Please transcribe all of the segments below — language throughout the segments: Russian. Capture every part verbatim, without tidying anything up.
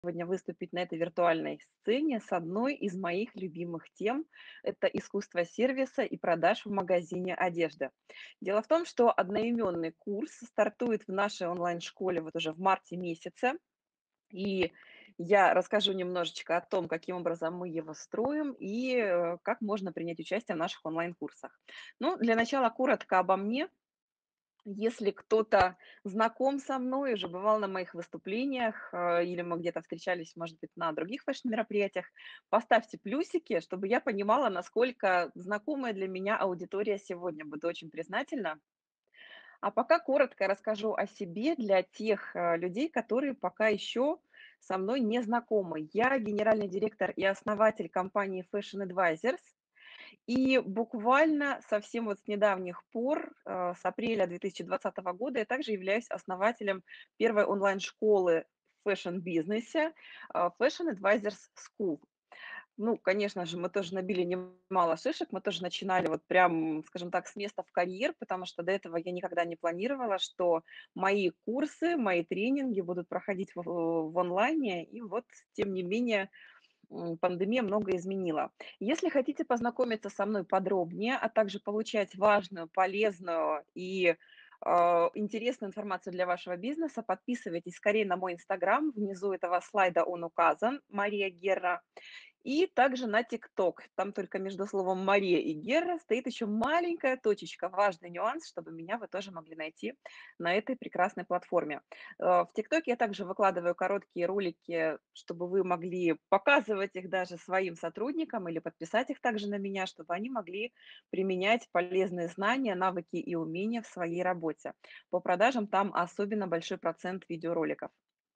сегодня выступить на этой виртуальной сцене с одной из моих любимых тем. Это искусство сервиса и продаж в магазине одежды. Дело в том, что одноименный курс стартует в нашей онлайн-школе вот уже в марте месяце. И я расскажу немножечко о том, каким образом мы его строим и э, как можно принять участие в наших онлайн-курсах. Ну, для начала коротко обо мне. Если кто-то знаком со мной, уже бывал на моих выступлениях, э, или мы где-то встречались, может быть, на других фэшн-мероприятиях, поставьте плюсики, чтобы я понимала, насколько знакомая для меня аудитория сегодня. Буду очень признательна. А пока коротко расскажу о себе для тех э, людей, которые пока еще со мной не знакомы. Я генеральный директор и основатель компании Fashion Advisors. И буквально совсем вот с недавних пор, э, с апреля две тысячи двадцатого года, я также являюсь основателем первой онлайн-школы в фэшн-бизнесе, а, Fashion Advisors School. Ну, конечно же, мы тоже набили немало шишек, мы тоже начинали вот прям, скажем так, с места в карьер, потому что до этого я никогда не планировала, что мои курсы, мои тренинги будут проходить в, в онлайне, и вот, тем не менее, м, пандемия много изменила. Если хотите познакомиться со мной подробнее, а также получать важную, полезную и а, интересную информацию для вашего бизнеса, подписывайтесь скорее на мой инстаграм. Внизу этого слайда он указан, Мария Герра. И также на ТикТок. Там только между словом Мария и Герра стоит еще маленькая точечка. Важный нюанс, чтобы меня вы тоже могли найти на этой прекрасной платформе. Э, В ТикТоке я также выкладываю короткие ролики, чтобы вы могли показывать их даже своим сотрудникам или подписать их также на меня, чтобы они могли применять полезные знания, навыки и умения в своей работе. По продажам там особенно большой процент видеороликов.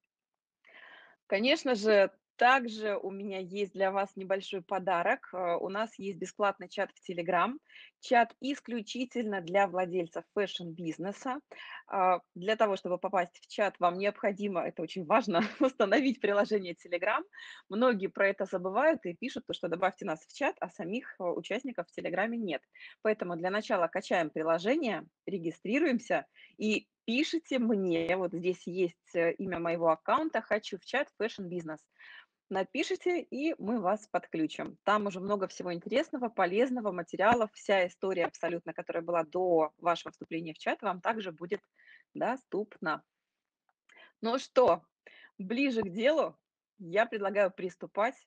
Конечно же, также у меня есть для вас небольшой подарок. Э, У нас есть бесплатный чат в Telegram. Чат исключительно для владельцев фэшн-бизнеса. А, Для того, чтобы попасть в чат, вам необходимо, это очень важно, установить приложение Telegram. Многие про это забывают и пишут, то, что добавьте нас в чат, а самих э, участников в Телеграме нет. Поэтому для начала качаем приложение, регистрируемся и пишите мне, вот здесь есть э, имя моего аккаунта, хочу в чат Fashion Business. Напишите, и мы вас подключим. Там уже много всего интересного, полезного материалов. Вся история абсолютно, которая была до вашего вступления в чат, вам также будет доступна. Ну что, ближе к делу, я предлагаю приступать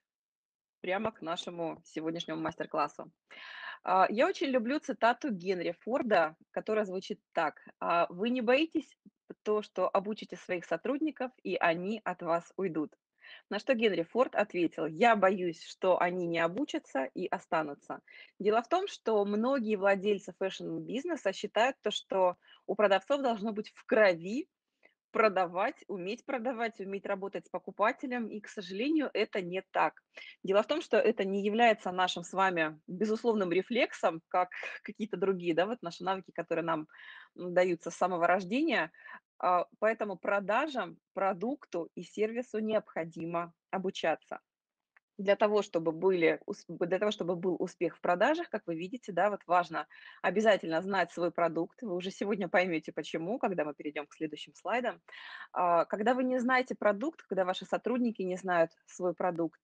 прямо к нашему сегодняшнему мастер-классу. А, Я очень люблю цитату Генри Форда, которая звучит так: а, «Вы не боитесь то, что обучите своих сотрудников, и они от вас уйдут». На что Генри Форд ответил: «Я боюсь, что они не обучатся и останутся». Дело в том, что многие владельцы фэшн-бизнеса считают то, что у продавцов должно быть в крови продавать, уметь продавать, уметь работать с покупателем, и, к сожалению, это не так. Дело в том, что это не является нашим с вами безусловным рефлексом, как какие-то другие, да, вот наши навыки, которые нам м, даются с самого рождения. А, Поэтому продажам, продукту и сервису необходимо обучаться. Для того, чтобы были ус для того, чтобы был успех в продажах, как вы видите, да, вот важно обязательно знать свой продукт. Вы уже сегодня поймете почему, когда мы перейдем к следующим слайдам. А, когда вы не знаете продукт, когда ваши сотрудники не знают свой продукт,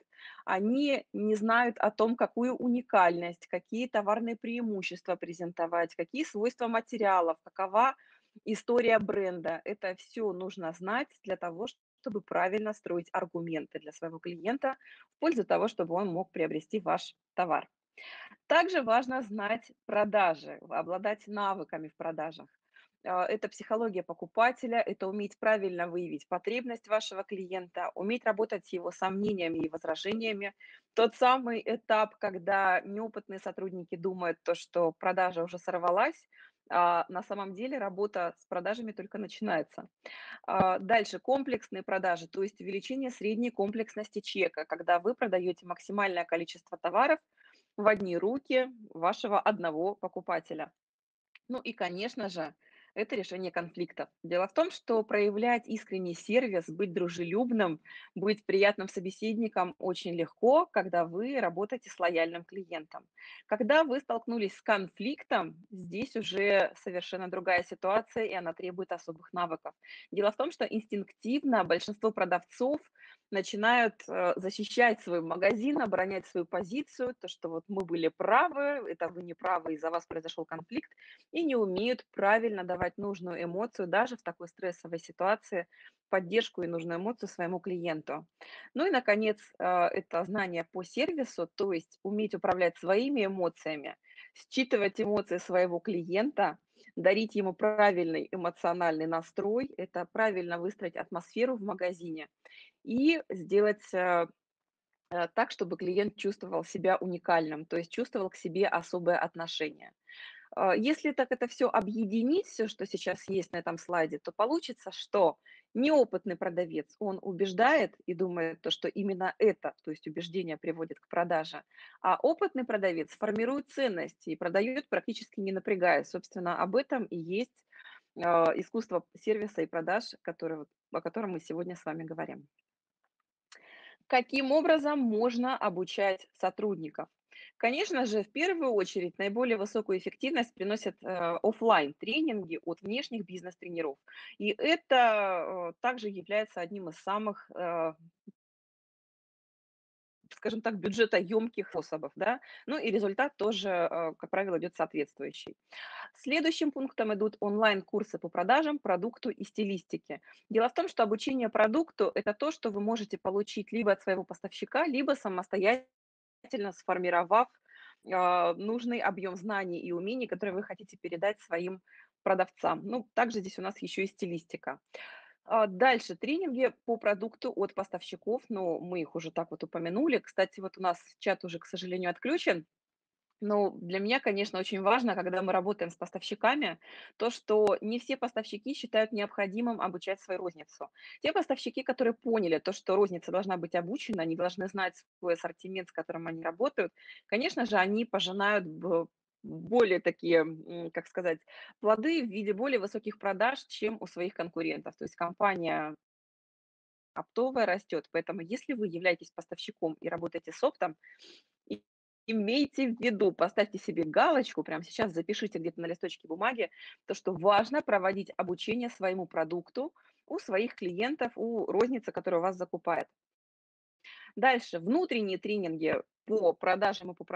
они не знают о том, какую уникальность, какие товарные преимущества презентовать, какие свойства материалов, какова история бренда. Это все нужно знать для того, чтобы правильно строить аргументы для своего клиента в пользу того, чтобы он мог приобрести ваш товар. Также важно знать продажи, обладать навыками в продажах. А, Это психология покупателя, это уметь правильно выявить потребность вашего клиента, уметь работать с его сомнениями и возражениями. Тот самый этап, когда неопытные сотрудники думают, то, что продажа уже сорвалась, а на самом деле работа с продажами только начинается. А, Дальше комплексные продажи, то есть увеличение средней комплексности чека, когда вы продаете максимальное количество товаров в одни руки вашего одного покупателя. Ну и, конечно же, это решение конфликтов. Дело в том, что проявлять искренний сервис, быть дружелюбным, быть приятным собеседником очень легко, когда вы работаете с лояльным клиентом. Когда вы столкнулись с конфликтом, здесь уже совершенно другая ситуация, и она требует особых навыков. Дело в том, что инстинктивно большинство продавцов начинают э, защищать свой магазин, оборонять свою позицию, то, что вот мы были правы, это вы не правы, из-за вас произошел конфликт, и не умеют правильно давать нужную эмоцию даже в такой стрессовой ситуации, поддержку и нужную эмоцию своему клиенту. Ну и, наконец, э, это знание по сервису, то есть уметь управлять своими эмоциями, считывать эмоции своего клиента, дарить ему правильный эмоциональный настрой, это правильно выстроить атмосферу в магазине и сделать э, э, так, чтобы клиент чувствовал себя уникальным, то есть чувствовал к себе особое отношение. А, Если так это все объединить, все, что сейчас есть на этом слайде, то получится, что неопытный продавец, он убеждает и думает, то, что именно это, то есть убеждение приводит к продаже, а опытный продавец формирует ценности и продает практически не напрягаясь. Собственно, об этом и есть а, искусство сервиса и продаж, которое, вот- о котором мы сегодня с вами говорим. Каким образом можно обучать сотрудников? Конечно же, в первую очередь наиболее высокую эффективность приносят э, оффлайн тренинги от внешних бизнес-тренеров. И это э, также является одним из самых, э, скажем так, бюджетоемких способов. Да? Ну и результат тоже, э, как правило, идет соответствующий. Следующим пунктом идут онлайн-курсы по продажам, продукту и стилистике. Дело в том, что обучение продукту– это то, что вы можете получить либо от своего поставщика, либо самостоятельно сформировав а, нужный объем знаний и умений, которые вы хотите передать своим продавцам. Ну, также здесь у нас еще и стилистика. А, Дальше тренинги по продукту от поставщиков, но мы их уже так вот упомянули. Кстати, вот у нас чат уже, к сожалению, отключен, ну, для меня, конечно, очень важно, когда мы работаем с поставщиками, то, что не все поставщики считают необходимым обучать свою розницу. Те поставщики, которые поняли то, что розница должна быть обучена, они должны знать свой ассортимент, с которым они работают, конечно же, они пожинают б- более такие, м, как сказать, плоды в виде более высоких продаж, чем у своих конкурентов. То есть компания оптовая растет, поэтому если вы являетесь поставщиком и работаете с оптом, и имейте в виду, поставьте себе галочку, прямо сейчас запишите где-то на листочке бумаги, то, что важно проводить обучение своему продукту у своих клиентов, у розницы, которая у вас закупает. Дальше, внутренние тренинги по продажам и по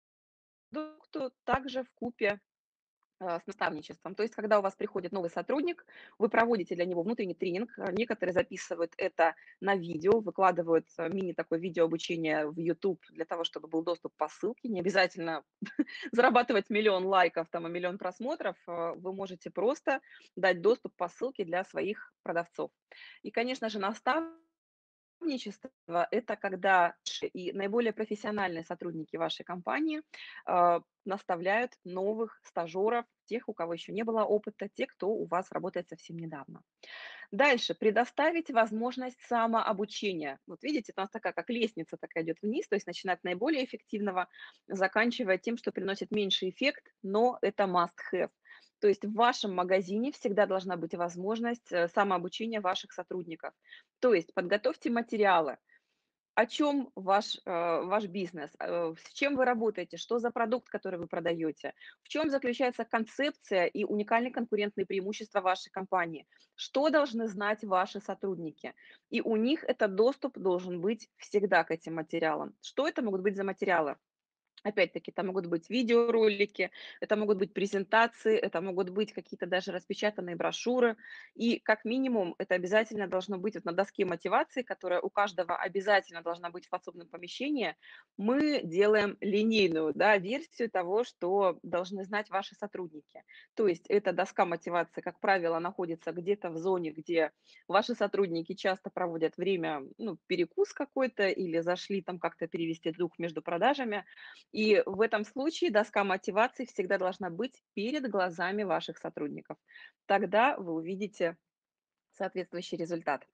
продукту также в купе а, с наставничеством. То есть, когда у вас приходит новый сотрудник, вы проводите для него внутренний тренинг. а, Некоторые записывают это на видео, выкладывают а, мини такое видео обучение в YouTube для того, чтобы был доступ по ссылке. Не обязательно зарабатывать миллион лайков там, и миллион просмотров. а, Вы можете просто дать доступ по ссылке для своих продавцов. И, конечно же, наставничество Сотрудничество– это когда ш- и наиболее профессиональные сотрудники вашей компании а, наставляют новых стажеров, тех, у кого еще не было опыта, те, кто у вас работает совсем недавно. Дальше. Предоставить возможность самообучения. Вот видите, у нас такая, как лестница такая идет вниз, то есть начинать от наиболее эффективного, заканчивая тем, что приносит меньший эффект, но это must have. То есть в вашем магазине всегда должна быть возможность э, самообучения ваших сотрудников. То есть подготовьте материалы, о чем ваш, э, ваш бизнес, э, с чем вы работаете, что за продукт, который вы продаете, в чем заключается концепция и уникальные конкурентные преимущества вашей компании, что должны знать ваши сотрудники. И у них этот доступ должен быть всегда к этим материалам. Что это могут быть за материалы? Опять-таки, это могут быть видеоролики, это могут быть презентации, это могут быть какие-то даже распечатанные брошюры. И как минимум это обязательно должно быть вот на доске мотивации, которая у каждого обязательно должна быть в подсобном помещении. Мы делаем линейную, да, версию того, что должны знать ваши сотрудники. То есть эта доска мотивации, как правило, находится где-то в зоне, где ваши сотрудники часто проводят время, ну, перекус какой-то или зашли там как-то перевести дух между продажами, и в этом случае доска мотивации всегда должна быть перед глазами ваших сотрудников. Тогда вы увидите соответствующий результат.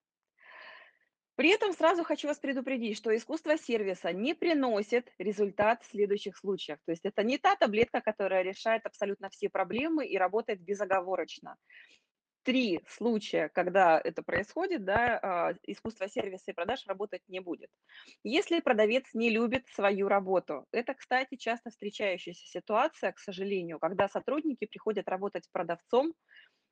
При этом сразу хочу вас предупредить, что искусство сервиса не приносит результат в следующих случаях. То есть это не та таблетка, которая решает абсолютно все проблемы и работает безоговорочно. Три случая, когда это происходит, да, а, искусство сервиса и продаж работать не будет. Если продавец не любит свою работу, это, кстати, часто встречающаяся ситуация, к сожалению, когда сотрудники приходят работать продавцом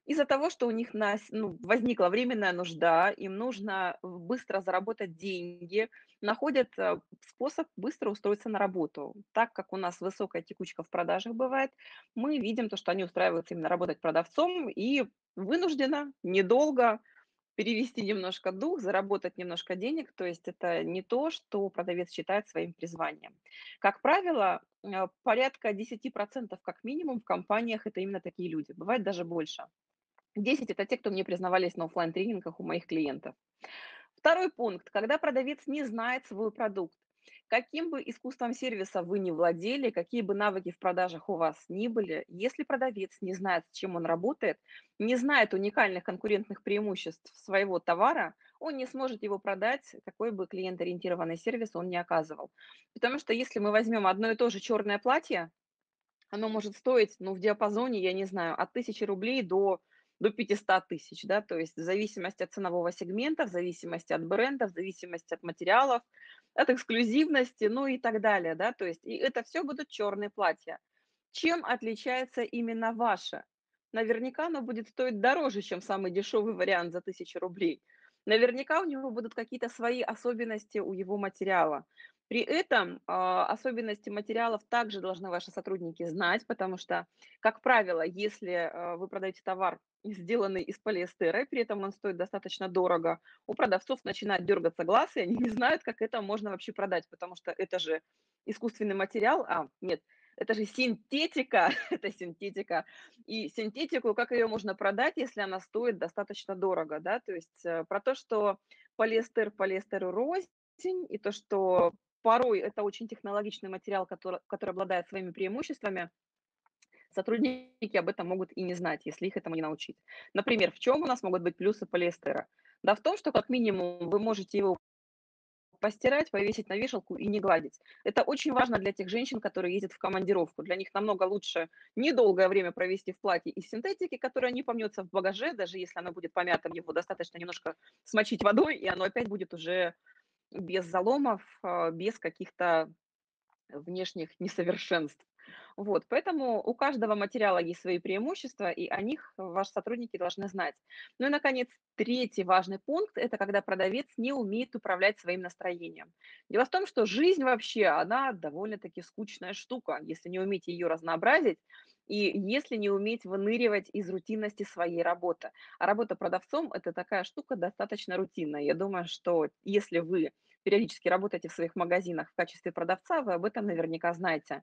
Из-за того, что у них нас ну, возникла временная нужда, им нужно в быстро заработать деньги, находят, э, способ быстро устроиться на работу. Так как у нас высокая текучка в продажах бывает, мы видим то, что они устраиваются именно работать продавцом и вынужденно, недолго перевести немножко дух, заработать немножко денег. То есть это не то, что продавец считает своим призванием. Как правило, э, порядка десять процентов как минимум в компаниях это именно такие люди, бывает даже больше. десять это те, кто мне признавались на оффлайн-тренингах у моих клиентов. Второй пункт, когда продавец не знает свой продукт. Каким бы искусством сервиса вы ни владели, какие бы навыки в продажах у вас ни были, если продавец не знает, с чем он работает, не знает уникальных конкурентных преимуществ своего товара, он не сможет его продать, какой бы клиент-ориентированный сервис он ни оказывал. Потому что если мы возьмем одно и то же черное платье, оно может стоить, ну, в диапазоне, я не знаю, от тысячи рублей до до пятисот тысяч, да, то есть в зависимости от ценового сегмента, в зависимости от бренда, в зависимости от материалов, от эксклюзивности, ну и так далее, да, то есть и это все будут черные платья. Чем отличается именно ваше? Наверняка оно будет стоить дороже, чем самый дешевый вариант за тысячу рублей. Наверняка у него будут какие-то свои особенности у его материала. При этом, а, особенности материалов также должны ваши сотрудники знать, потому что, как правило, если, а, вы продаете товар, сделанный из полиэстера, и при этом он стоит достаточно дорого, у продавцов начинает дергаться глаз, и они не знают, как это можно вообще продать, потому что это же искусственный материал. А, нет, это же синтетика, это синтетика. И синтетику, как ее можно продать, если она стоит достаточно дорого, да? То есть, э, про то, что полиэстер полиэстеру рознь, и то, что порой это очень технологичный материал, который, который обладает своими преимуществами. Сотрудники об этом могут и не знать, если их этому не научить. Например, в чем у нас могут быть плюсы полиэстера? Да в том, что как минимум вы можете его постирать, повесить на вешалку и не гладить. Это очень важно для тех женщин, которые ездят в командировку. Для них намного лучше недолгое время провести в платье из синтетики, которая не помнется в багаже, даже если оно будет помятым, его достаточно немножко смочить водой, и оно опять будет уже без заломов, а, без каких-то внешних несовершенств. Вот, поэтому у каждого материала есть свои преимущества, и о них ваши сотрудники должны знать. Ну и, наконец, третий важный пункт– это когда продавец не умеет управлять своим настроением. Дело в том, что жизнь вообще, она довольно-таки скучная штука, если не уметь ее разнообразить, и если не уметь выныривать из рутинности своей работы. А работа продавцом– это такая штука достаточно рутинная. Я думаю, что если вы периодически работаете в своих магазинах в качестве продавца, вы об этом наверняка знаете.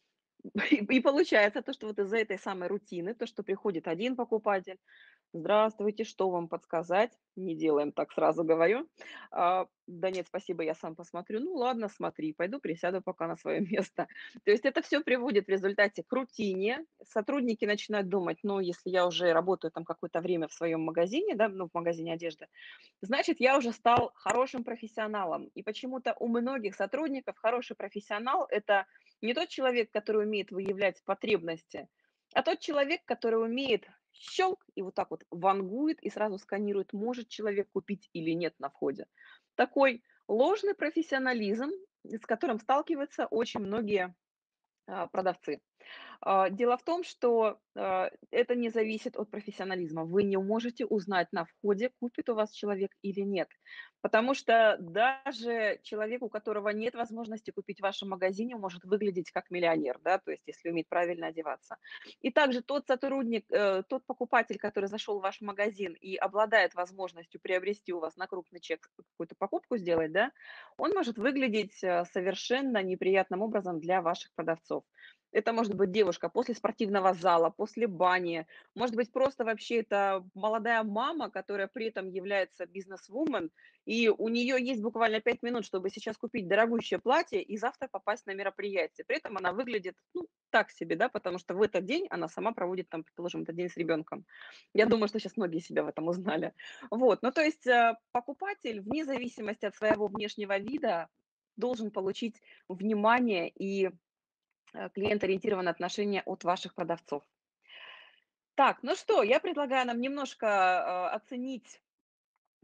И и получается то, что вот из-за этой самой рутины, то, что приходит один покупатель: "Здравствуйте, что вам подсказать?" Не делаем так, сразу говорю. А, да нет, спасибо, я сам посмотрю. Ну ладно, смотри, пойду присяду пока на свое место. То есть это все приводит в результате к рутине. Сотрудники начинают думать: "Ну, если я уже работаю там какое-то время в своем магазине, да, ну, в магазине одежды, значит, я уже стал хорошим профессионалом". И почему-то у многих сотрудников хороший профессионал– это не тот человек, который умеет выявлять потребности, а тот человек, который умеет щелк и вот так вот вангует и сразу сканирует, может человек купить или нет на входе. Такой ложный профессионализм, с которым сталкиваются очень многие а, продавцы. А, дело в том, что, а, это не зависит от профессионализма. Вы не можете узнать на входе, купит у вас человек или нет. Потому что даже человек, у которого нет возможности купить в вашем магазине, может выглядеть как миллионер, да, то есть если умеет правильно одеваться. И также тот сотрудник, э, тот покупатель, который зашел в ваш магазин и обладает возможностью приобрести у вас на крупный чек какую-то покупку сделать, да, он может выглядеть, э, совершенно неприятным образом для ваших продавцов. Это может быть девушка после спортивного зала, после бани, может быть, просто вообще это молодая мама, которая при этом является бизнесвумен, и у нее есть буквально пять минут, чтобы сейчас купить дорогущее платье и завтра попасть на мероприятие. При этом она выглядит, ну, так себе, да, потому что в этот день она сама проводит там, предположим, этот день с ребенком. Я думаю, что сейчас многие себя в этом узнали. Вот, ну, то есть э, покупатель, вне зависимости от своего внешнего вида, должен получить внимание и э, клиент-ориентированное отношение от ваших продавцов. Так, ну что, я предлагаю нам немножко, э, оценить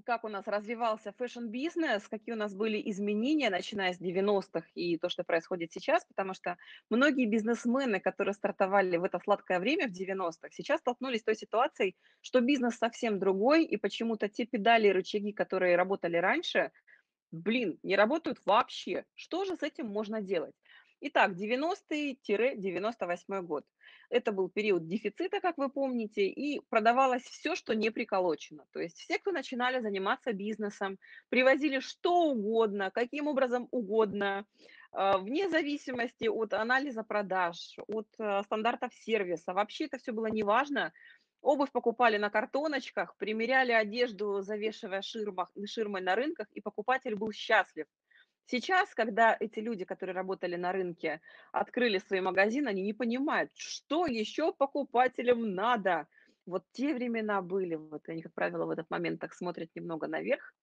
как у нас развивался фэшн-бизнес, какие у нас были изменения, начиная с девяностых и то, что происходит сейчас, потому что многие бизнесмены, которые стартовали в это сладкое время в девяностых, сейчас столкнулись с той ситуацией, что бизнес совсем другой, и почему-то те педали и рычаги, которые работали раньше, блин, не работают вообще. Что же с этим можно делать? Итак, девяностый-девяносто восьмой год. Это был период дефицита, как вы помните, и продавалось все, что не приколочено. То есть все, кто начинали заниматься бизнесом, привозили что угодно, каким образом угодно, а, вне зависимости от анализа продаж, от а, стандартов сервиса. Вообще это все было неважно. Обувь покупали на картоночках, примеряли одежду, завешивая ширмах, ширмой на рынках, и покупатель был счастлив. Сейчас, когда эти люди, которые работали на рынке, открыли свои магазины, они не понимают, что еще покупателям надо. Вот те времена были. Вот они, как правило, в этот момент так смотрят немного наверх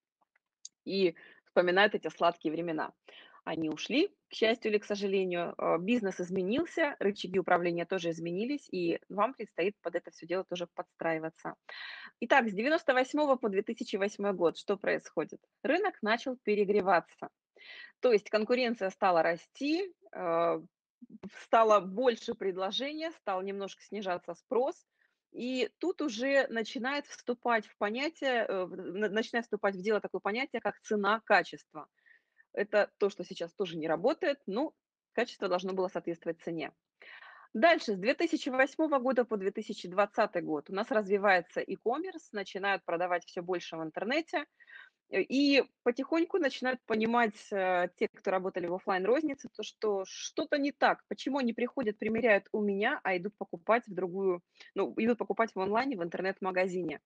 и вспоминают эти сладкие времена. Они ушли, к счастью или к сожалению. э, Бизнес изменился, рычаги управления тоже изменились, и вам предстоит под это все дело тоже подстраиваться. Итак, с девяносто восьмого по две тысячи восьмой год что происходит? Рынок начал перегреваться. То есть конкуренция стала расти, э, стало больше предложения, стал немножко снижаться спрос. И тут уже начинает вступать в понятие, э, в на начинает вступать в дело такое понятие, как цена-качество. Это то, что сейчас тоже не работает, но качество должно было соответствовать цене. Дальше, с две тысячи восьмого года по две тысячи двадцатый год у нас развивается e-commerce, начинают продавать все больше в интернете, Э, и потихоньку начинают понимать, э, те, кто работали в оффлайн рознице, то, что что-то не так. Почему они приходят, примеряют у меня, а идут покупать в другую, ну, идут покупать в онлайне, в интернет-магазине.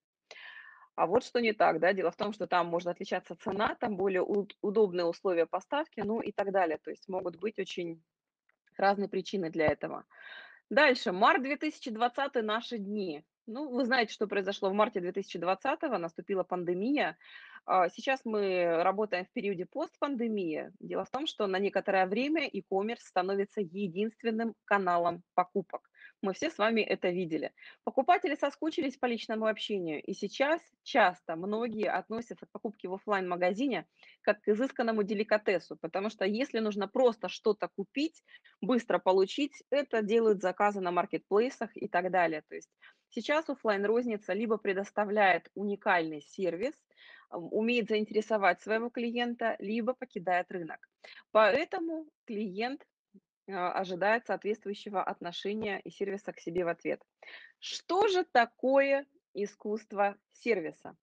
А вот что не так, да. Дело в том, что там может отличаться цена, там более уд удобные условия поставки, ну и так далее. То есть могут быть очень разные причины для этого. Дальше, март две тысячи двадцатый наши дни. Ну, вы знаете, что произошло в марте две тысячи двадцатого, наступила пандемия. А, Сейчас мы работаем в периоде постпандемии. Дело в том, что на некоторое время e-commerce становится единственным каналом покупок. Мы все с вами это видели. Покупатели соскучились по личному общению, и сейчас часто многие относятся к покупке в оффлайн магазине как к изысканному деликатесу, потому что если нужно просто что-то купить, быстро получить, это делают заказы на маркетплейсах и так далее. То есть сейчас оффлайн-розница либо предоставляет уникальный сервис, ам, умеет заинтересовать своего клиента, либо покидает рынок. Поэтому клиент а, ожидает соответствующего отношения и сервиса к себе в ответ. Что же такое искусство сервиса?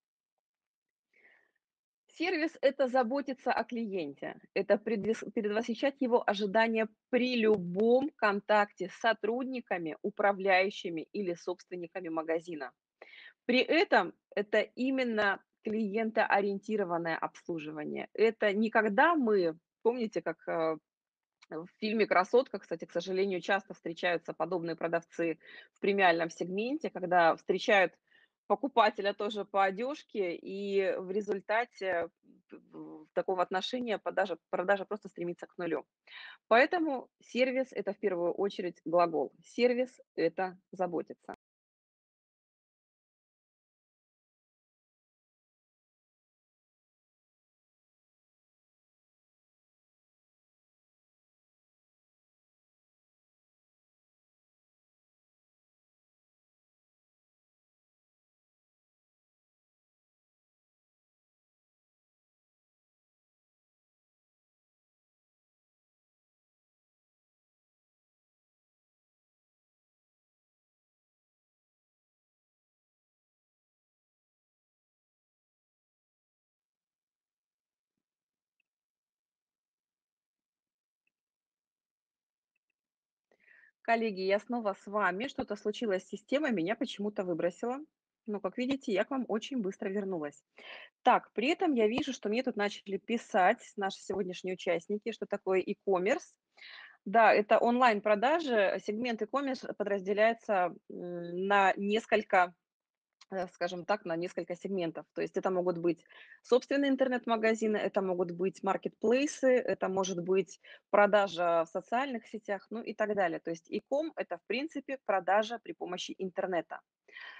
Сервис — это заботиться о клиенте, это предвес предвосхищать его ожидания при любом контакте с сотрудниками, управляющими или собственниками магазина. При этом это именно клиентоориентированное обслуживание. Это не когда мы, помните, как, э, в фильме "Красотка", кстати, к сожалению, часто встречаются подобные продавцы в премиальном сегменте, когда встречают покупателя тоже по одежке, и в результате в такого отношения продажа продажа просто стремится к нулю. Поэтому сервис — это в первую очередь глагол. Сервис — это заботиться. Коллеги, я снова с вами. Что-то случилось с системой, меня почему-то выбросило. Но, как видите, я к вам очень быстро вернулась. Так, при этом я вижу, что мне тут начали писать наши сегодняшние участники, что такое e-commerce. Да, это онлайн-продажи. Сегмент e-commerce подразделяется м, на несколько, э, скажем так, на несколько сегментов. То есть это могут быть собственные интернет-магазины, это могут быть маркетплейсы, это может быть продажа в социальных сетях, ну и так далее. То есть e-com — это, в принципе, продажа при помощи интернета.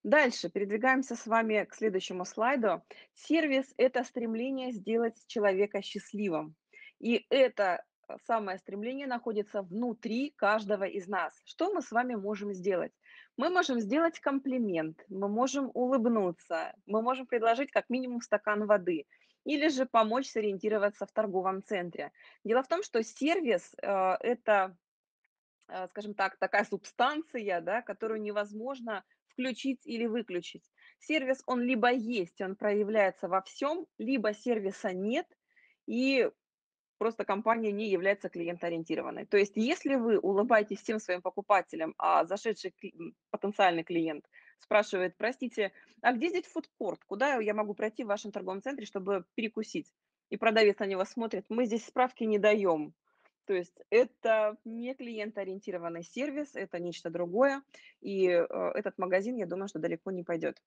Дальше передвигаемся с вами к следующему слайду. Сервис– это стремление сделать человека счастливым. И это э, самое стремление находится внутри каждого из нас. Что мы с вами можем сделать? Мы можем сделать комплимент, мы можем улыбнуться, мы можем предложить как минимум стакан воды или же помочь сориентироваться в торговом центре. Дело в том, что сервис– э, это э, скажем так, такая субстанция, да, которую невозможно включить или выключить. Сервис, он либо есть, он проявляется во всем, либо сервиса нет, и просто компания не является клиентоориентированной. То есть если вы улыбаетесь всем своим покупателям, а зашедший кли- м, потенциальный клиент спрашивает, простите, а где здесь фудкорт? Куда я могу пройти в вашем торговом центре, чтобы перекусить? И продавец на него смотрит, мы здесь справки не даем. То есть это не клиентоориентированный сервис, это нечто другое, и э, этот магазин, я думаю, что далеко не пойдет.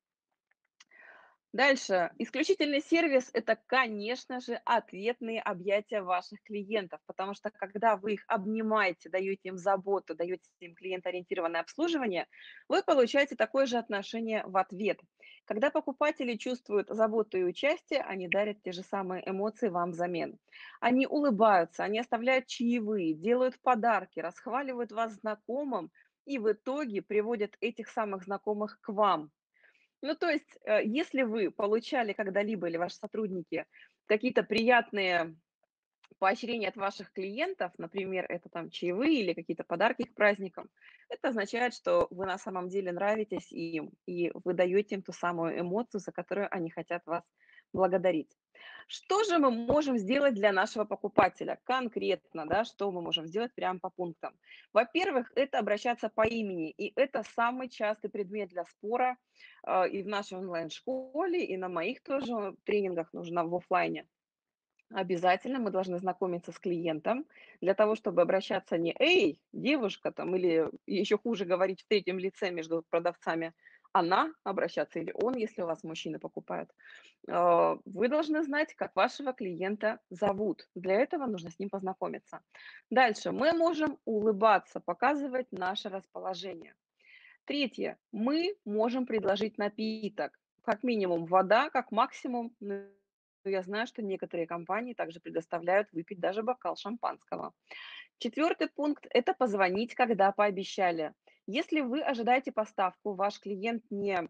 Дальше. Исключительный сервис– это, конечно же, ответные объятия ваших клиентов, потому что когда вы их обнимаете, даете им заботу, даете им клиентоориентированное обслуживание, вы получаете такое же отношение в ответ. Когда покупатели чувствуют заботу и участие, они дарят те же самые эмоции вам взамен. Они улыбаются, они оставляют чаевые, делают подарки, расхваливают вас знакомым и в итоге приводят этих самых знакомых к вам. Ну, то есть, э, если вы получали когда-либо или ваши сотрудники какие-то приятные поощрения от ваших клиентов, например, это там чаевые или какие-то подарки к праздникам, это означает, что вы на самом деле нравитесь им, и вы даете им ту самую эмоцию, за которую они хотят вас благодарить. Что же мы можем сделать для нашего покупателя? Конкретно, да, что мы можем сделать прямо по пунктам? Во-первых, это обращаться по имени, и это самый частый предмет для спора а, и в нашей онлайн-школе, и на моих тоже тренингах нужно в оффлайне. Обязательно мы должны знакомиться с клиентом для того, чтобы обращаться не «Эй, девушка» там, или еще хуже говорить в третьем лице между продавцами, она обращаться или он, если у вас мужчины покупают. А, Вы должны знать, как вашего клиента зовут. Для этого нужно с ним познакомиться. Дальше. Мы можем улыбаться, показывать наше расположение. Третье. Мы можем предложить напиток. Как минимум вода, как максимум, ну, я знаю, что некоторые компании также предоставляют выпить даже бокал шампанского. Четвертый пункт– это позвонить, когда пообещали. Если вы ожидаете поставку, ваш клиент не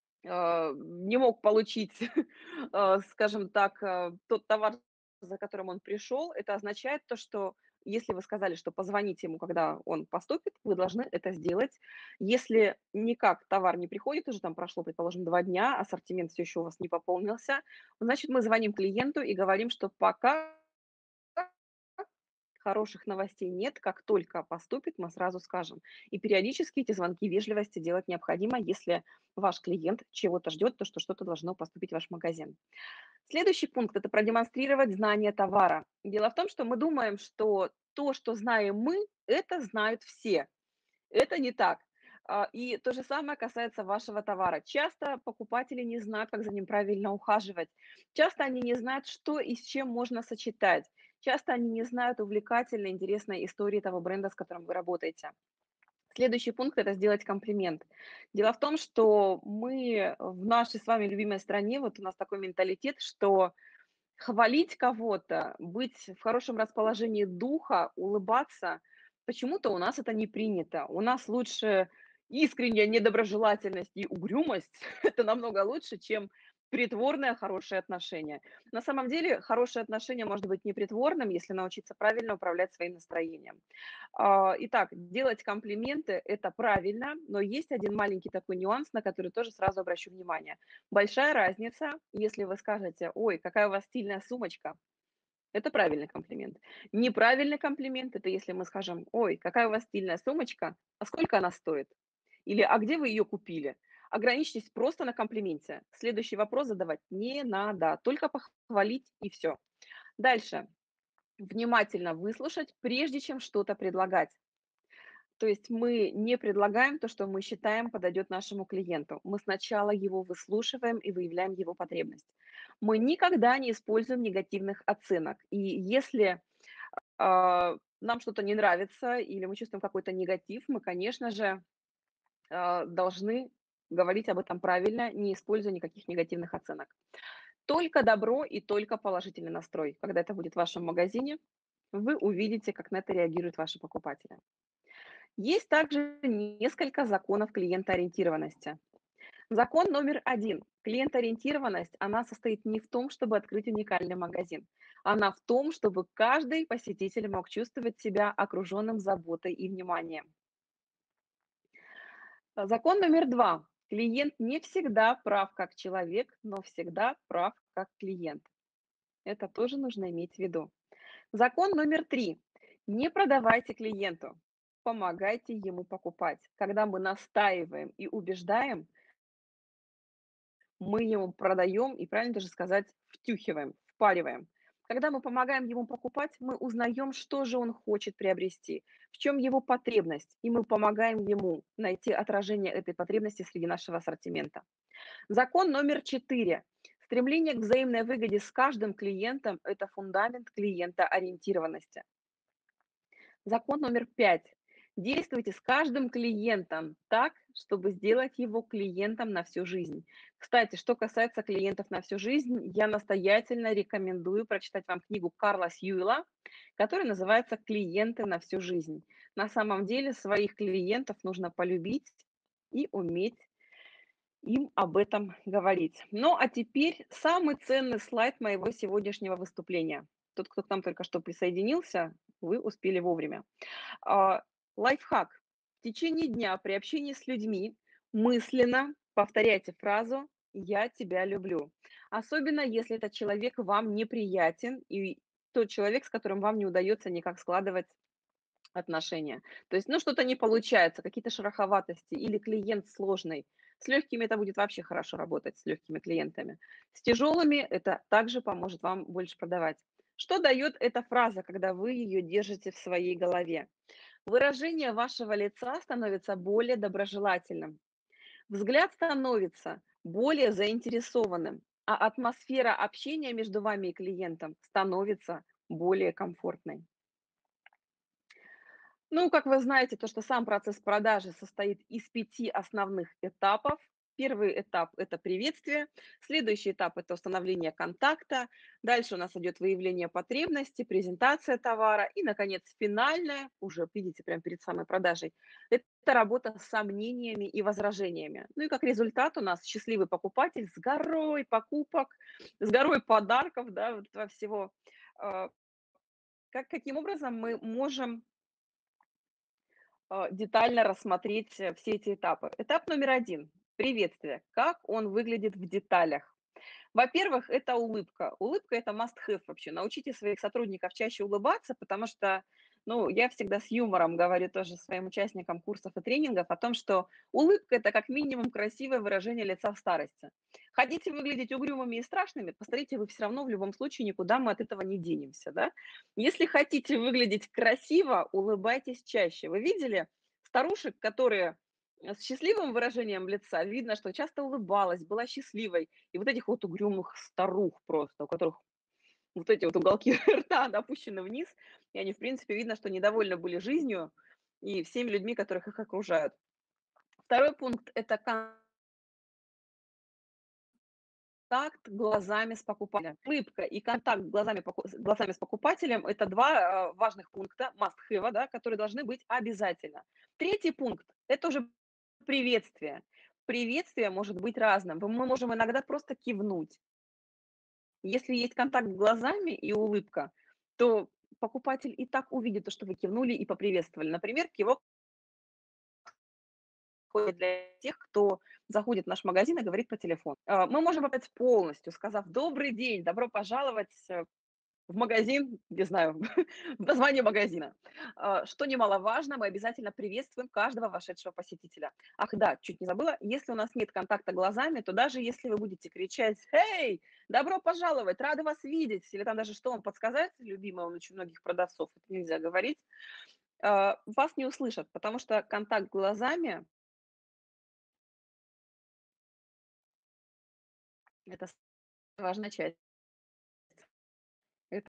э, не мог получить, э, скажем так, э, тот товар, за которым он пришел, это означает то, что если вы сказали, что позвоните ему, когда он поступит, вы должны это сделать. Если никак товар не приходит, уже там прошло, предположим, два дня, ассортимент все еще у вас не пополнился, значит, мы звоним клиенту и говорим, что пока хороших новостей нет, как только поступит, мы сразу скажем. И периодически эти звонки вежливости делать необходимо, если ваш клиент чего-то ждет, то что что-то должно поступить в ваш магазин. Следующий пункт– это продемонстрировать знание товара. Дело в том, что мы думаем, что то, что знаем мы, это знают все. Это не так. А, И то же самое касается вашего товара. Часто покупатели не знают, как за ним правильно ухаживать. Часто они не знают, что и с чем можно сочетать. Часто они не знают увлекательной, интересной истории того бренда, с которым вы работаете. Следующий пункт– это сделать комплимент. Дело в том, что мы в нашей с вами любимой стране, вот у нас такой менталитет, что хвалить кого-то, быть в хорошем расположении духа, улыбаться, почему-то у нас это не принято. У нас лучше искренняя недоброжелательность и угрюмость. Это намного лучше, чем притворное хорошее отношение. На самом деле, хорошее отношение может быть непритворным, если научиться правильно управлять своим настроением. А, Итак, делать комплименты– это правильно, но есть один маленький такой нюанс, на который тоже сразу обращу внимание. Большая разница, если вы скажете: «Ой, какая у вас стильная сумочка». Это правильный комплимент. Неправильный комплимент– это если мы скажем: «Ой, какая у вас стильная сумочка, а сколько она стоит?» Или «А где вы ее купили?» Ограничьтесь просто на комплименте. Следующий вопрос задавать не надо, только похвалить и все. Дальше. Внимательно выслушать, прежде чем что-то предлагать. То есть мы не предлагаем то, что мы считаем подойдет нашему клиенту. Мы сначала его выслушиваем и выявляем его потребность. Мы никогда не используем негативных оценок. И если а, нам что-то не нравится или мы чувствуем какой-то негатив, мы, конечно же, а, должны говорить об этом правильно, не используя никаких негативных оценок. Только добро и только положительный настрой. Когда это будет в вашем магазине, вы увидите, как на это реагируют ваши покупатели. Есть также несколько законов клиентоориентированности. Закон номер один. Клиентоориентированность, она состоит не в том, чтобы открыть уникальный магазин. Она в том, чтобы каждый посетитель мог чувствовать себя окруженным заботой и вниманием. А, Закон номер два. Клиент не всегда прав как человек, но всегда прав как клиент. Это тоже нужно иметь в виду. Закон номер три. Не продавайте клиенту, помогайте ему покупать. Когда мы настаиваем и убеждаем, мы ему продаем и, правильно даже сказать, втюхиваем, впариваем. Когда мы помогаем ему покупать, мы узнаем, что же он хочет приобрести, в чем его потребность, и мы помогаем ему найти отражение этой потребности среди нашего ассортимента. Закон номер четыре. Стремление к взаимной выгоде с каждым клиентом – это фундамент клиентоориентированности. Закон номер пять. Действуйте с каждым клиентом так, чтобы сделать его клиентом на всю жизнь. Кстати, что касается клиентов на всю жизнь, я настоятельно рекомендую прочитать вам книгу Карла Сьюэлла, которая называется «Клиенты на всю жизнь». На самом деле своих клиентов нужно полюбить и уметь им об этом говорить. Ну, а теперь самый ценный слайд моего сегодняшнего выступления. Тот, кто к нам только что присоединился, вы успели вовремя. А, Лайфхак. В течение дня при общении с людьми мысленно повторяйте фразу «я тебя люблю». Особенно, если этот человек вам неприятен и тот человек, с которым вам не удается никак складывать отношения. То есть, ну, что-то не получается, какие-то шероховатости или клиент сложный. С легкими это будет вообще хорошо работать, с легкими клиентами. С тяжелыми это также поможет вам больше продавать. Что дает эта фраза, когда вы ее держите в своей голове? Выражение вашего лица становится более доброжелательным, взгляд становится более заинтересованным, а атмосфера общения между вами и клиентом становится более комфортной. Ну, как вы знаете, то, что сам процесс продажи состоит из пяти основных этапов. Первый этап – это приветствие, следующий этап – это установление контакта, дальше у нас идет выявление потребности, презентация товара и, наконец, финальная, уже видите, прямо перед самой продажей, это работа с сомнениями и возражениями. Ну и как результат у нас счастливый покупатель с горой покупок, с горой подарков, да, вот этого всего. А, Как, каким образом мы можем а, детально рассмотреть, э, все эти этапы. Этап номер один – приветствие. Как он выглядит в деталях? Во-первых, это улыбка. Улыбка – это must have вообще. Научите своих сотрудников чаще улыбаться, потому что, ну, я всегда с юмором говорю тоже своим участникам курсов и тренингов о том, что улыбка – это как минимум красивое выражение лица в старости. Хотите выглядеть угрюмыми и страшными, посмотрите, вы все равно в любом случае никуда мы от этого не денемся, да? Если хотите выглядеть красиво, улыбайтесь чаще. Вы видели старушек, которые э, с счастливым выражением лица, видно, что часто улыбалась, была счастливой, и вот этих вот угрюмых старух просто, у которых вот эти вот уголки рта опущены вниз, и они, в принципе, видно, что недовольны были жизнью и всеми людьми, которых их окружают. Второй пункт – это контакт глазами с покупателем. Улыбка и контакт глазами, поку- с глазами с покупателем – это два э, важных пункта, must have, да, которые должны быть обязательно. Третий пункт – это уже приветствие. Приветствие может быть разным. Мы можем иногда просто кивнуть. Если есть контакт глазами и улыбка, то покупатель и так увидит то, что вы кивнули и поприветствовали. Например, кивок подходит для тех, кто заходит в наш магазин и говорит по телефону. А, Мы можем попасть полностью, сказав «Добрый день, добро пожаловать э, в магазин», не знаю, в название магазина. А, Что немаловажно, мы обязательно приветствуем каждого вошедшего посетителя. Ах да, чуть не забыла, если у нас нет контакта глазами, то даже если вы будете кричать «Эй, добро пожаловать, рада вас видеть», или там даже что вам подсказать, любимое у очень многих продавцов, это нельзя говорить, а, вас не услышат, потому что контакт глазами – это важная часть. Это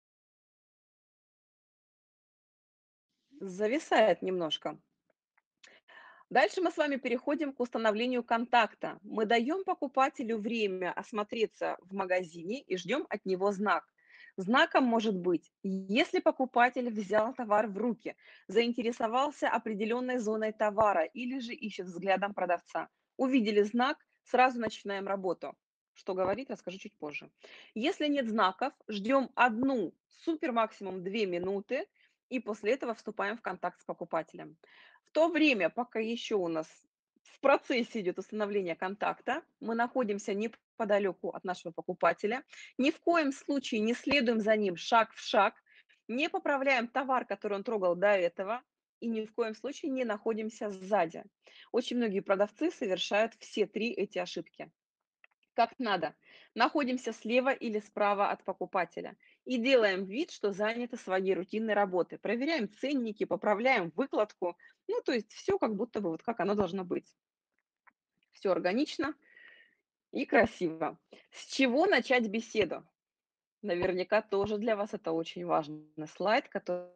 зависает немножко. Дальше мы с вами переходим к установлению контакта. Мы даем покупателю время осмотреться в магазине и ждем от него знак. Знаком может быть, если покупатель взял товар в руки, заинтересовался определенной зоной товара или же ищет взглядом продавца. Увидели знак, сразу начинаем работу. Что говорить, расскажу чуть позже. Если нет знаков, ждем одну, супер максимум две минуты, и после этого вступаем в контакт с покупателем. В то время, пока еще у нас в процессе идет установление контакта, мы находимся неподалеку от нашего покупателя, ни в коем случае не следуем за ним шаг в шаг, не поправляем товар, который он трогал до этого, и ни в коем случае не находимся сзади. Очень многие продавцы совершают все три эти ошибки. Как надо. Находимся слева или справа от покупателя и делаем вид, что заняты своей рутинной работой. Проверяем ценники, поправляем выкладку. Ну, то есть все как будто бы вот как оно должно быть. Все органично и красиво. С чего начать беседу? Наверняка тоже для вас это очень важный слайд, который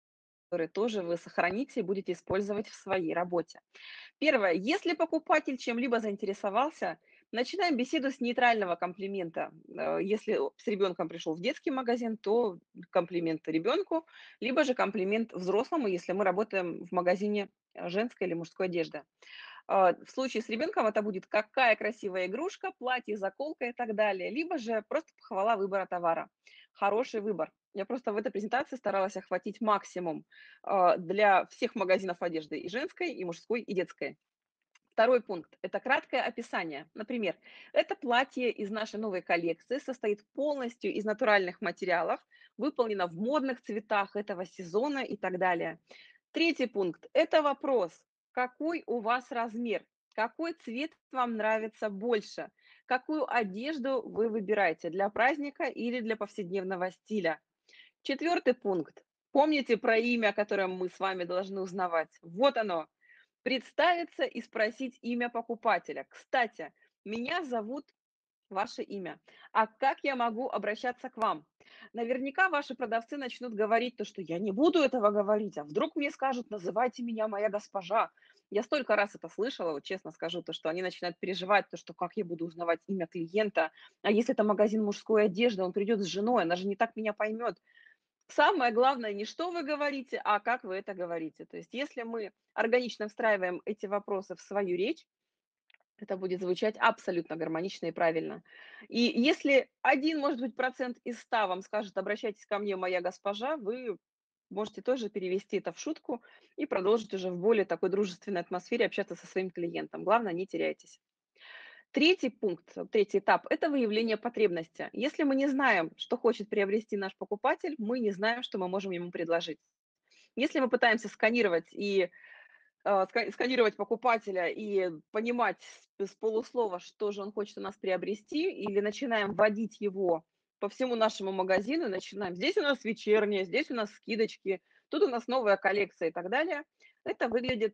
тоже вы сохраните и будете использовать в своей работе. Первое. Если покупатель чем-либо заинтересовался, начинаем беседу с нейтрального комплимента. Э, Если с ребенком пришел в детский магазин, то комплимент ребенку, либо же комплимент взрослому, если мы работаем в магазине э, женской или мужской одежды. А, В случае с ребенком это будет какая красивая игрушка, платье, заколка и так далее, либо же просто похвала выбора товара. Хороший выбор. Я просто в этой презентации старалась охватить максимум а, для всех магазинов одежды и женской, и мужской, и детской. Второй пункт– это краткое описание. Например, это платье из нашей новой коллекции состоит полностью из натуральных материалов, выполнено в модных цветах этого сезона и так далее. Третий пункт– это вопрос. Какой у вас размер? Какой цвет вам нравится больше? Какую одежду вы выбираете для праздника или для повседневного стиля? Четвертый пункт. Помните про имя, которое мы с вами должны узнавать? Вот оно. Представиться и спросить имя покупателя. Кстати, меня зовут ваше имя. А как я могу обращаться к вам? Наверняка ваши продавцы начнут говорить то, что я не буду этого говорить, а вдруг мне скажут, называйте меня моя госпожа. Я столько раз это слышала, вот честно скажу, то, что они начинают переживать, то, что как я буду узнавать имя клиента, а если это магазин мужской одежды, он придет с женой, она же не так меня поймет. Самое главное не что вы говорите, а как вы это говорите. То есть если мы органично встраиваем эти вопросы в свою речь, это будет звучать абсолютно гармонично и правильно. И если один, может быть, процент из ста вам скажет: "Обращайтесь ко мне, моя госпожа", вы можете тоже перевести это в шутку и продолжить уже в более такой дружественной атмосфере общаться со своим клиентом. Главное, не теряйтесь. Третий пункт, э, третий этап– это выявление потребности. Если мы не знаем, что хочет приобрести наш покупатель, мы не знаем, что мы можем ему предложить. Если мы пытаемся сканировать и э, ска- сканировать покупателя и понимать с, с полуслова, что же он хочет у нас приобрести, или начинаем вводить его по всему нашему магазину, и начинаем, здесь у нас вечернее, здесь у нас скидочки, тут у нас новая коллекция и так далее, это выглядит,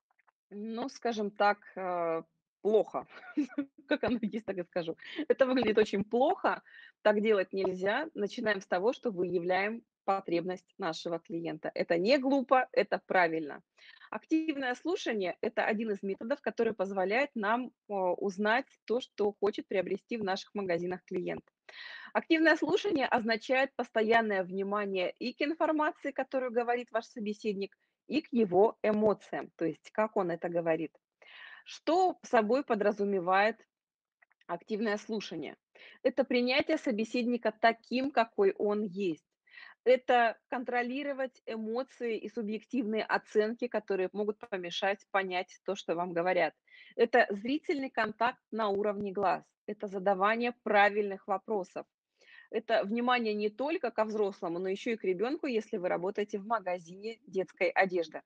ну, скажем так, э, плохо. Как оно есть, так и скажу. Это выглядит очень плохо, так делать нельзя. Начинаем с того, что выявляем потребность нашего клиента. Это не глупо, это правильно. Активное слушание– это один из методов, который позволяет нам о, узнать то, что хочет приобрести в наших магазинах клиент. Активное слушание означает постоянное внимание и к информации, которую говорит ваш собеседник, и к его эмоциям, то есть как он это говорит. Что собой подразумевает активное слушание? Это принятие собеседника таким, какой он есть. Это контролировать эмоции и субъективные оценки, которые могут помешать понять то, что вам говорят. Это зрительный контакт на уровне глаз. Это задавание правильных вопросов. Это внимание не только ко взрослому, но еще и к ребенку, если вы работаете в магазине детской одежды.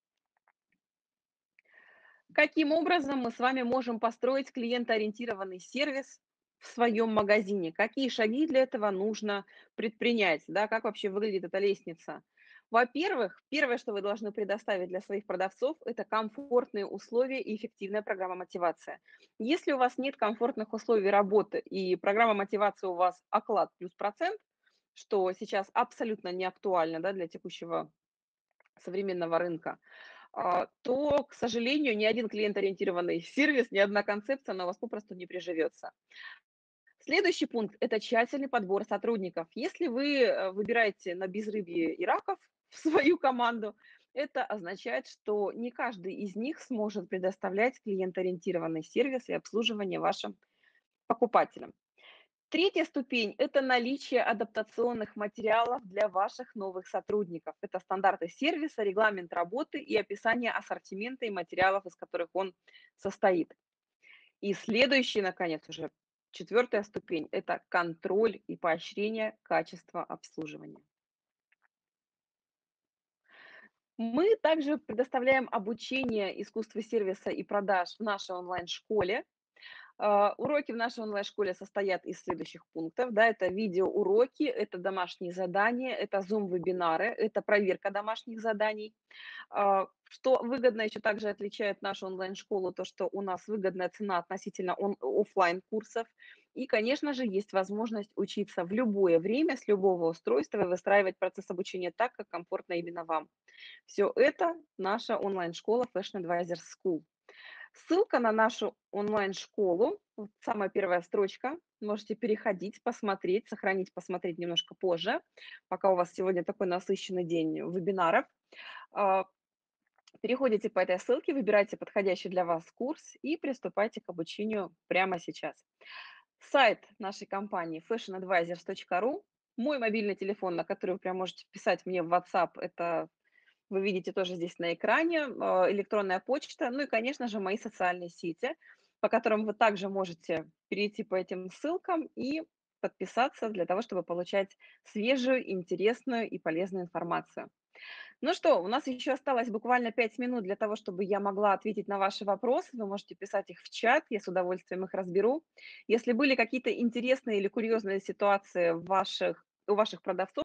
Каким образом мы с вами можем построить клиентоориентированный сервис в своем магазине? Какие шаги для этого нужно предпринять? Да, как вообще выглядит эта лестница? Во-первых, первое, что вы должны предоставить для своих продавцов, это комфортные условия и эффективная программа мотивации. Если у вас нет комфортных условий работы и программа мотивации у вас оклад плюс процент, что сейчас абсолютно не актуально, да, для текущего современного рынка, а, то, к сожалению, ни один клиент-ориентированный сервис, ни одна концепция, она у вас попросту не приживется. Следующий пункт– это тщательный подбор сотрудников. Если вы э, выбираете на безрыбье и раков в свою команду, это означает, что не каждый из них сможет предоставлять клиент-ориентированный сервис и обслуживание вашим покупателям. Третья ступень– это наличие адаптационных материалов для ваших новых сотрудников. Это стандарты сервиса, регламент работы и описание ассортимента и материалов, из которых он состоит. И следующий, наконец, уже четвертая ступень– это контроль и поощрение качества обслуживания. Мы также предоставляем обучение искусству сервиса и продаж в нашей онлайн-школе. А, Уроки в нашей онлайн-школе состоят из следующих пунктов. Да, это видеоуроки, это домашние задания, это зум-вебинары, это проверка домашних заданий. А, Что выгодно еще также отличает нашу онлайн-школу, то, что у нас выгодная цена относительно он- оффлайн курсов. И, конечно же, есть возможность учиться в любое время, с любого устройства и выстраивать процесс обучения так, как комфортно именно вам. Все это наша онлайн-школа Fashion Advisor School. Ссылка на нашу онлайн-школу, вот самая первая строчка. Можете переходить, посмотреть, сохранить, посмотреть немножко позже, пока у вас сегодня такой насыщенный день вебинаров. А, Переходите по этой ссылке, выбирайте подходящий для вас курс и приступайте к обучению прямо сейчас. Сайт нашей компании фэшн адвайзерс точка ру, мой мобильный телефон, на который вы прям можете писать мне в WhatsApp, это вы видите тоже здесь на экране, а, электронная почта, ну и, конечно же, мои социальные сети, по которым вы также можете перейти по этим ссылкам и подписаться для того, чтобы получать свежую, интересную и полезную информацию. Ну что, у нас еще осталось буквально пять минут для того, чтобы я могла ответить на ваши вопросы. Вы можете писать их в чат, я с удовольствием их разберу. Если были какие-то интересные или курьезные ситуации в ваших, у ваших продавцов,